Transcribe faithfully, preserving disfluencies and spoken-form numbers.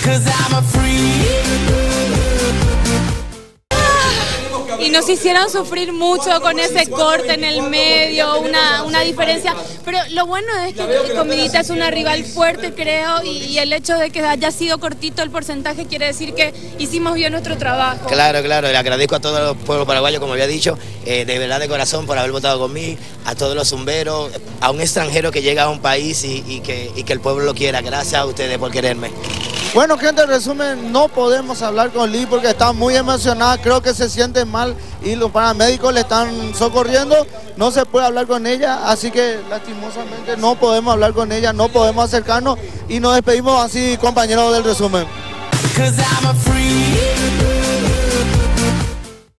Y nos hicieron sufrir mucho con ese corte en el medio, una, una diferencia. Pero lo bueno es que Comidita es una rival fuerte, creo, y, y el hecho de que haya sido cortito el porcentaje quiere decir que hicimos bien nuestro trabajo. Claro, claro, le agradezco a todos los pueblos paraguayos, como había dicho, eh, de verdad de corazón por haber votado conmigo, a todos los zumberos, a un extranjero que llega a un país y, y, que, y que el pueblo lo quiera. Gracias a ustedes por quererme. Bueno, gente, en resumen, no podemos hablar con Lee porque está muy emocionada, creo que se siente mal y los paramédicos le están socorriendo, no se puede hablar con ella, así que lastimosamente no podemos hablar con ella, no podemos acercarnos y nos despedimos así, compañeros del resumen.